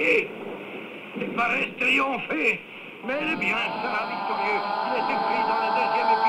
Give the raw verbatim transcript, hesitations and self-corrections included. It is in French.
gagné. Les Paris triomphaient. Mais le bien sera victorieux. Il était pris dans la deuxième équipe.